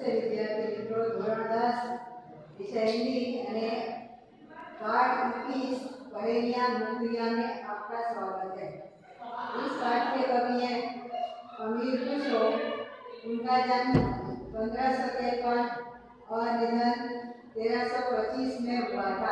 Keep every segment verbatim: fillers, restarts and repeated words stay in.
विद्यार्थी मित्रों धोरण दस विषय हिंदी અને पाठ इक्कीस पहेलियां मुखरिया में आपका स्वागत है। इस पाठ के कवि हैं अमीर खुसरो। उनका जन्म पंद्रह सौ तिरपन और निधन तेरह सौ पच्चीस में हुआ था।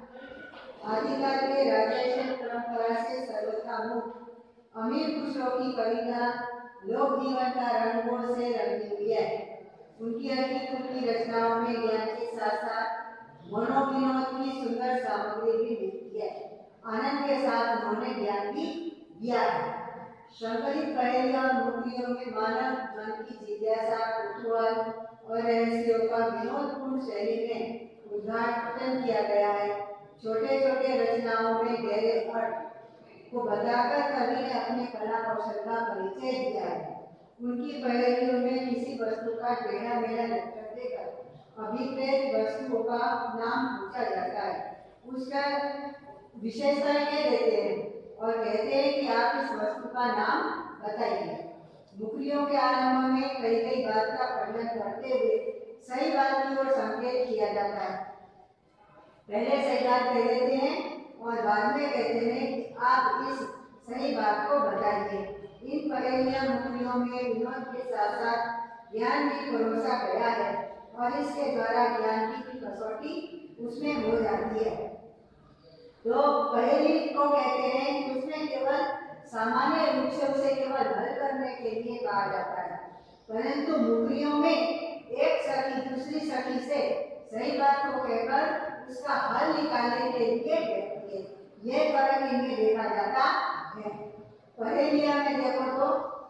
आदिकाल के राजर्षि परंपरा से सर्वथा मुक्त अमीर खुसरो की कविता लोक जीवन का रंगों से रंगी हुई है। उनकी हल्की फुल्की रचनाओं में ज्ञान के साथ साथ मनोविनोद की सुंदर सामग्री भी मिलती है। आनंद के साथ उन्होंने ज्ञान भी दिया है। संकलित पहेलियां मुखरियों में मानव मन की जिज्ञासा, कुतूहल और रहस्यों का विनोदपूर्ण शैली में उद्घाटन किया गया है। छोटे छोटे रचनाओं में गहरे अर्थ को बताकर कवि ने अपने कला कौशल का परिचय दिया है। उनकी पहेलियों में किसी वस्तु का टेढ़ा मेढ़ा लक्षण देकर अभिप्रेत वस्तुओं का नाम पूछा जाता है। उसका विशेषताएं कह देते हैं और कहते हैं कि आप इस वस्तु का नाम बताइए। मुखरियों के आरंभ में कई कई बात का वर्णन करते हुए सही बात की ओर संकेत किया जाता है। पहले सही बात कह देते हैं और बाद में कहते हैं कि आप इस सही बात को बताइए। इन पहेलियां मुखरियों में विनोद के साथ साथ ज्ञान भी परोसा गया है और इसके द्वारा ज्ञान की कसौटी उसमें हो जाती है। तो पहेली को कहते हैं कि उसमें केवल सामान्य रूप से उसे केवल हल करने के लिए कहा जाता है, परंतु मुखरियों में एक सखी दूसरी सखी से सही बात को कहकर उसका हल निकालने के लिए कहती है। यह फर्क इनमें देखा जाता है। पहेलियां में देखो तो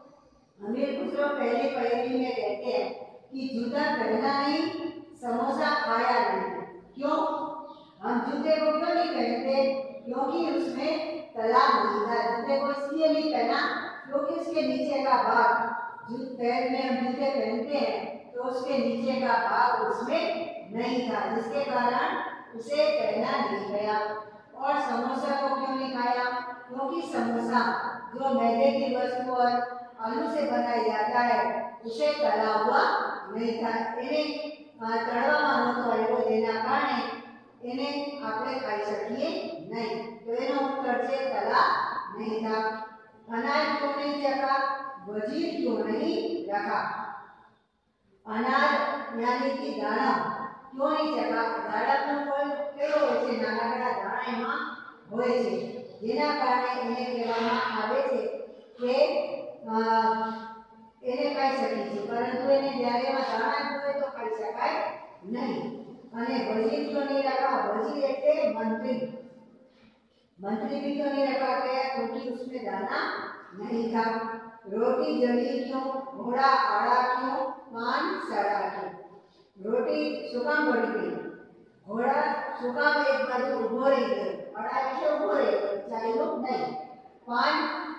अमीर खुसरो पहली पहेली में कहते हैं कि जूता पहना नहीं, समोसा खाया नहीं। क्यों? हम जूते को क्यों नहीं पहनते? क्योंकि उसमें तला नहीं था। जूते को इसलिए नहीं पहना क्योंकि उसके नीचे का भाग, जूते पैर में हम जूते पहनते हैं तो उसके नीचे का भाग उसमें नहीं था, जिसके कारण उसे पहना नहीं गया। और समोसा को क्यों नहीं खाया? क्योंकि समोसा जो मैदे की वस्तु और आलू से बनाया जाता है उसे तला हुआ नहीं था। इन्हें तड़वामां नहोतो આવ્યો જેના કારણે એને આપણે ખાઈ શકીએ નહીં। તો એનો ઉત્તર છે તલા नहीं था। अनाज क्यों नहीं चखा? वजीर क्यों नहीं रखा? अनाज यानी कि दाना क्यों नहीं चखा? દાડાનો ફળ કેવો હોય છે? નાના દાણા એમાં હોય છે, જેના કારણે એને કહેવામાં આવે છે કે એને ખાઈ શકી છે, પરંતુ એને જ્યારે એમાં દાણા જ હોય તો ખાઈ શકાય નહીં। અને વજીર ક્यों नहीं रखा? वजीर એટલે मंत्री। मंत्री भी क्यों नहीं रखा गया? क्योंकि उसमें दाना नहीं था। रोटी जली क्यों? घोड़ा आड़ा क्यों? पान सड़ा क्यों? रोटी सुकाम पड़ी गई, घोड़ा सुकाम एक बाजू उभो रही गयो, आड़ा क्यों उभो रही गयो? चाल्यो नहीं। पान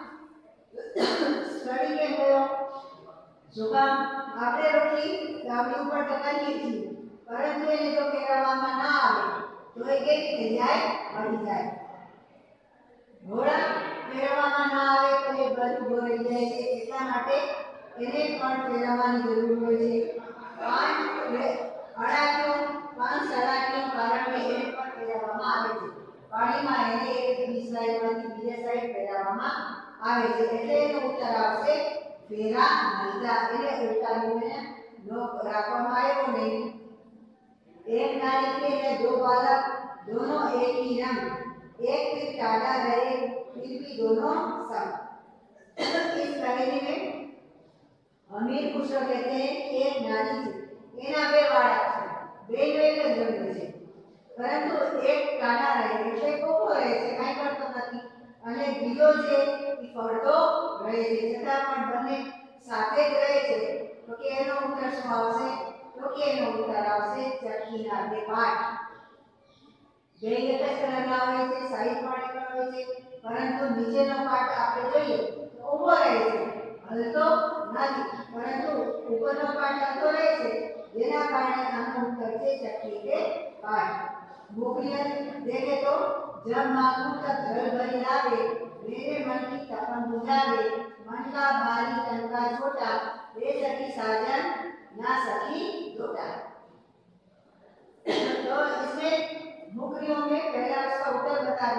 सड़ी के गयो। सुकाम આપણે રોટલી ગામની ઉપર ટકાવીએ છીએ, પરંતુ એને જો ફેરવવામાં ના આવે તો એ કેવી થઈ જાય? બળી જાય। ઘોડા ફેરવવામાં ના આવે તો એ બાજુ ઉભો રહી જાય છે, એટલા માટે એને પણ ફેરવવાની જરૂર હોય છે। પાન આડા ક્यों? પાન સડા ક્यों? કારણ કે એને પણ ફેરવવામાં આવે છે। પાણીમાં એને એક સાઈડમાંથી બીજા સાઈડ ફેરવવામાં આવે છે, એટલે એનો ઉત્તર આવશે फेरा नहीं। એને ઉલટાવીને નો રાખવામાં આવ્યો નહીં। एक नारी के लिए दो बालक, दोनों एक ही रंग, एक फिर टाला रहे फिर भी दोनों सम। इस पहेली में अमीर खुसरो कहते हैं कि एक नारी છે, એના બે બાળક છે, બેનો એક જ રંગ છે, પરંતુ એક ટાલા રહે એટલે કોકો રહે છે, કાંઈ કરતો નથી, અને બીજો છે એ ફરતો રહે છે, છતાં પણ બંને સાથે જ રહે છે। તો કે એનો ઉત્તર શું આવશે? તો કે એનો ઉત્તર આવશે ચક્કીના બે પાટ। બે એક જ કલરના હોય છે, સાઈઝ પણ એક હોય છે, પરંતુ નીચેનો પાટ આપણે જોઈએ તો ઊભો રહે છે, હલતો નથી, પરંતુ ઉપરનો પાટ હલતો રહે છે, જેના કારણે આનો ઉત્તર છે ચક્કી के पाट। मुखरिया देखे तो जब मांगू तब जल भरी लावे, मेरे मन की तपन बुझावे, मन का भारी तन का छोटा, वे सखी साजन ना सखी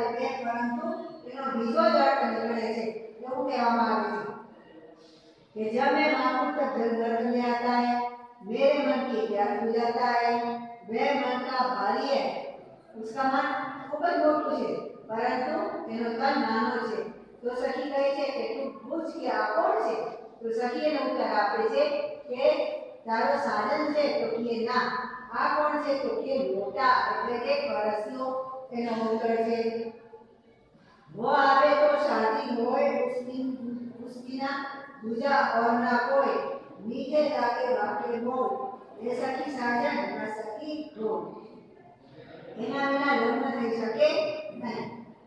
આવે બે પરંતુ એનો બીજો જ અર્થ નીકળે છે એવું કહેવામાં આવે છે कि जब मैं मानव का जल गर्भ में आता है मेरे मन की प्यास बुझाता है वह मन का भारी है उसका मन खूब જ મોટું છે પરંતુ એનો તન નાનો છે તો સખી કહે છે કે તું પૂછ કે આ કોણ છે તો સખી એનો ઉત્તર આપે છે કે તારો સાધન છે તો કે ના આ કોણ છે તો કે મોટા એટલે કે પરસ્યો એનો ઉત્તર છે वो आवे तो शादी होए उसकी उसकी ना दूजा और ना कोई मीठे जाके वाके बोल ये सखी साजन ना सखी ढोल एना बिना लग्न થઈ શકે નહીં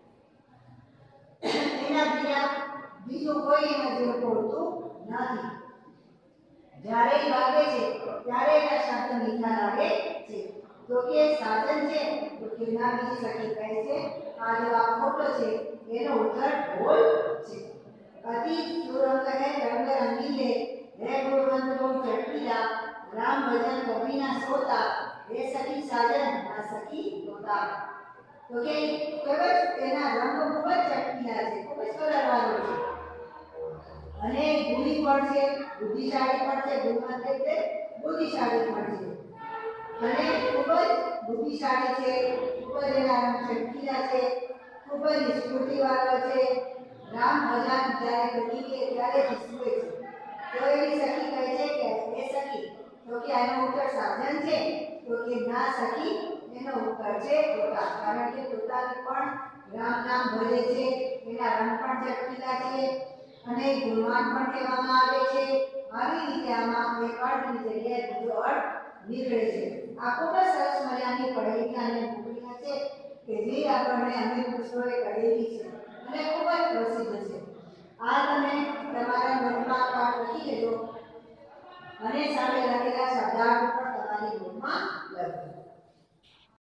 એના બીજા બીજું કોઈ એના જેવું પડતું નથી જ્યારે વાગે છે ત્યારે એના શબ્દ મીઠા લાગે છે તો કે સાધન છે તો કે ના બીજી સખી કહે છે આ જવાબ ખોટો છે એનો ઉત્તર ઢોલ છે अति सुरंग है रंग रंगीले है गुणवंत लोग चटकीला राम भजन कभी ना सोता ये सखी साजन ना सखी तोता तो के ખબર એના રંગ ખૂબ જ ચટકીલા છે ખૂબ જ કલરવાળો છે અને ગુણી પણ છે બુદ્ધિશાળી પણ છે ગુણવંત એટલે બુદ્ધિશાળી પણ છે અને ખૂબ જ બુદ્ધિશાળી છે ખૂબ જ એના રંગ ચટકીલા છે ખૂબ જ સ્ફૂર્તિવાળો છે राम भजन જ્યારે કરી કે ત્યારે જીસવે છે તો એની સખી કહે છે કે એ સખી તો કે આનો ઉત્તર સાધન છે તો કે ના સખી એનો ઉત્તર છે તોતા કારણ કે તોતાને પણ રામ નામ ભજે છે એના રંગ પણ ચટકીલા છે અને ગુણવાન પણ કહેવામાં આવે છે આવી રીતે આમાં એક અર્થની જગ્યાએ બીજો અર્થ નીકળે છે આ ખૂબ જ સરસ મજાની પઢેલી અને મૂકીના છે કે જે આપણને અનેક પુસ્તકોએ કરેલી છે અને ખૂબ જ પ્રસિદ્ધ છે આ તમે તમારા નોટમાં પાઠ લખી લેજો અને સામે લખેલા શબ્દાર્થ પણ તમારી નોટમાં